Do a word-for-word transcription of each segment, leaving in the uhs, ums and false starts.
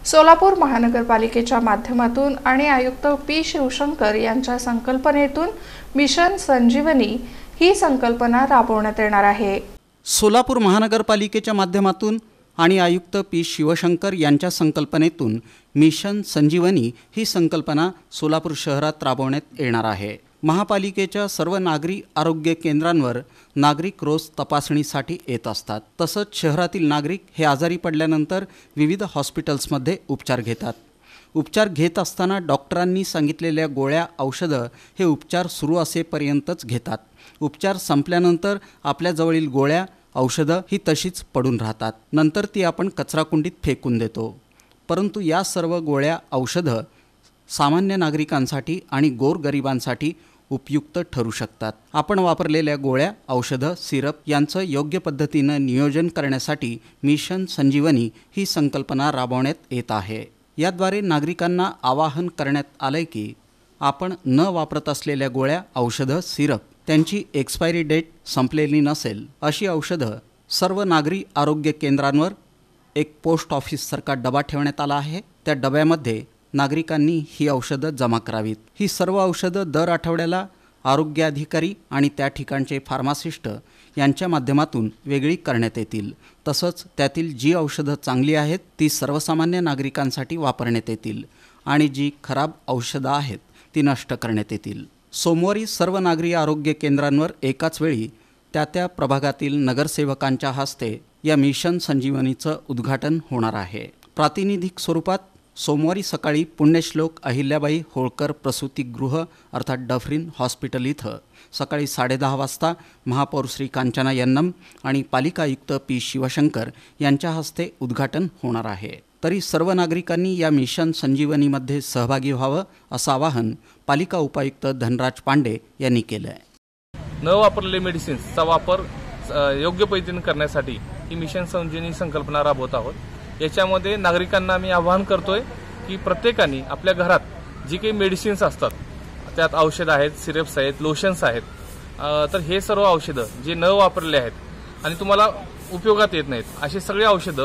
सोलापूर महानगरपालिकेच्या माध्यमातून आणि आयुक्त पी शिवशंकर यांच्या संकल्पनेतून मिशन संजीवनी ही संकल्पना राबवण्यात येणार आहे। सोलापूर महानगरपालिकेच्या माध्यमातून आणि आयुक्त पी शिवशंकर यांच्या संकल्पनेतून मिशन संजीवनी ही संकल्पना सोलापूर शहरात राबवण्यात येणार आहे। महापालिकेच्या सर्व नागरी आरोग्य केंद्रांवर नागरिक रोज तपासणीसाठी येत असतात। तसंच शहरातील नागरिक हे आजारी पडल्यानंतर विविध हॉस्पिटल्समध्ये उपचार घेतात। उपचार घेत असताना डॉक्टरांनी सांगितलेल्या गोळ्या औषधं हे उपचार सुरू असेपर्यंतच घेतात। उपचार संपल्यानंतर आपल्या जवळील गोळ्या औषधं ही तशीच पडून राहतात। नंतर ती आपण कचराकुंडीत फेकून देतो। परंतु या सर्व गोळ्या औषधं सामान्य नागरिकांसाठी आणि गोरगरिबांसाठी उपयुक्त ठरू शकतात। आपण वापरलेल्या गोळ्या औषधं सिरप यांचं योग्य पद्धतीनं नियोजन करण्यासाठी मिशन संजीवनी ही संकल्पना राबवण्यात येत आहे। याद्वारे नागरिकांना आवाहन करण्यात आले की आपण न वापरत असलेल्या गोळ्या औषधं सिरप त्यांची एक्सपायरी डेट संपलेली नसेल अशी औषधं सर्व नागरी आरोग्य केंद्रांवर एक पोस्ट ऑफिससारखा डबा ठेवण्यात आला आहे। त्या डब्यामध्ये नागरिकांनी ही औषधं जमा करावीत। ही सर्व औषधं दर आठवड्याला आरोग्य अधिकारी आणि त्या ठिकाणचे फार्मासिस्ट यांच्या माध्यमातून वेगळी करण्यात येतील। तसंच त्यातील जी औषधं चांगली आहेत ती सर्वसामान्य नागरिकांसाठी वापरण्यात येतील आणि जी खराब औषधं आहेत ती नष्ट करण्यात येतील। सोमवारी सर्व नागरी आरोग्य केंद्रांवर एकाच वेळी त्या त्या प्रभागातील नगरसेवकांच्या हस्ते या मिशन संजीवनीचं उद्घाटन होणार आहे। प्रातिनिधिक स्वरूपात सोमवारी सकाळी पुण्यश्लोक अहिल्याबाई होळकर प्रसूतिगृह अर्थात डफरीन हॉस्पिटल इथं सकाळी साडेदहा वाजता महापौर श्री कांचना यन्नम आणि पालिका आयुक्त पी शिवशंकर यांच्या हस्ते उद्घाटन होणार आहे। तरी सर्व नागरिकांनी या मिशन संजीवनीमध्ये सहभागी व्हावं असं आवाहन पालिका उपायुक्त धनराज पांडे यांनी केलं आहे। न वापरलेले मेडिसिन्सचा वापर योग्य पद्धतीने करण्यासाठी ही मिशन संजीवनी संकल्पना राबवत आहोत। याच्यामध्ये नागरिकांना मी आवाहन करतोय की प्रत्येकाने आपल्या घरात जी काही मेडिसिन्स असतात त्यात औषधं आहेत, सिरप्स आहेत, लोशन्स आहेत, तर हे सर्व औषधं जे न वापरलेले आहेत आणि तुम्हाला उपयोगात येत नाहीत अशी सगळी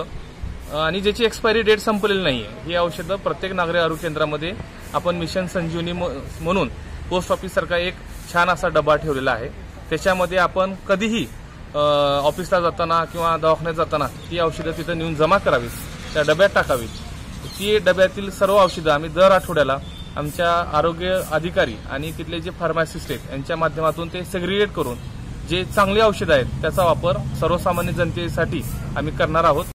औषधं आणि ज्याची एक्सपायरी डेट संपलेली नाही आहे ही औषधं प्रत्येक नागरी आरोग्य केंद्रामध्ये आपण मिशन संजीवनी म्हणून पोस्ट ऑफिससारखा एक छान असा डबा ठेवलेला आहे। त्याच्यामध्ये आपण कधीही ऑफिसला जाताना किंवा दवाखान्यात जाताना ती औषधं तिथं नेऊन जमा करावीत, त्या डब्यात टाकावीत। ती डब्यातील सर्व औषधं आम्ही दर आठवड्याला आमच्या आरोग्य अधिकारी आणि तिथले जे फार्मासिस्ट आहेत यांच्या माध्यमातून ते सेग्रिगेट करून जे चांगली औषधं आहेत त्याचा वापर सर्वसामान्य जनतेसाठी आम्ही करणार आहोत।